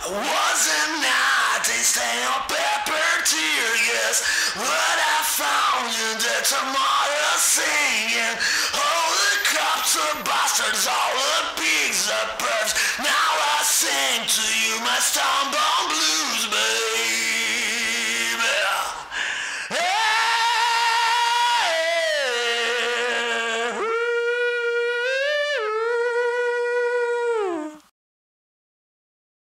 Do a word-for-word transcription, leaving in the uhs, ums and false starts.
Wasn't not tasting of pepper tear, yes, but I found you the tomorrow singing. All the cops are bastards, all the pigs are pervs. Now I sing to you my stone bone blues.